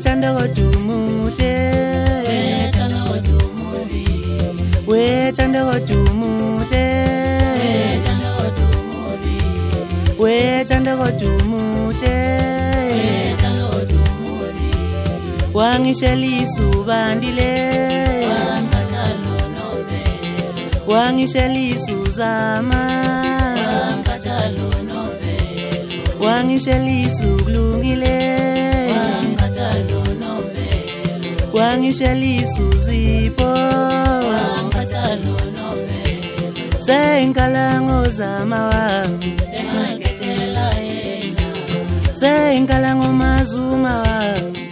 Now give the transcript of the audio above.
wethanda kodumuhle wethanda kodumuhle wethanda kodumuhle wangishelisa ubandile wangishelisa uzama wangishelisa ukulungile wangishelisa uzipho sengikalango zama wami sengikalango mazuma wami